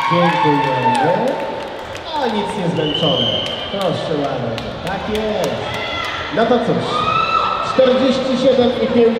Dziękujemy. O, nic nie zmęczone. Proszę bardzo. Tak jest. No to cóż. 47,5.